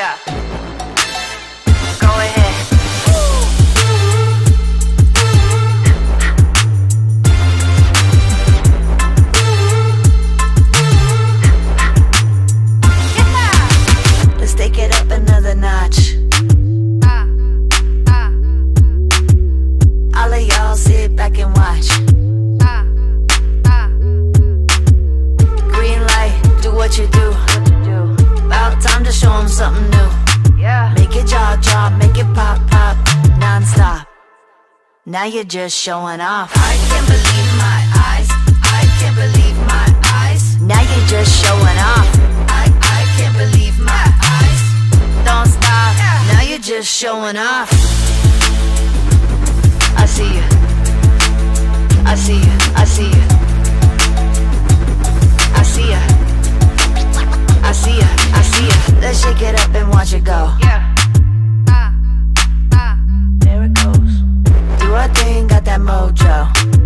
Yeah. Go ahead. Let's take it up another notch. All of y'all sit back and watch. Green light, do what you do. About time to show 'em something new. Make it jaw drop, make it pop pop, non-stop. Now you're just showing off. I can't believe my eyes. I can't believe my eyes. Now you're just showing off. I can't believe my eyes. Don't stop. Now you're just showing off. I see you. I see you. I see you. I see ya. I see ya. I see ya. Let's shake it up and watch it go. Yeah. There it goes. Do our thing, got that mojo.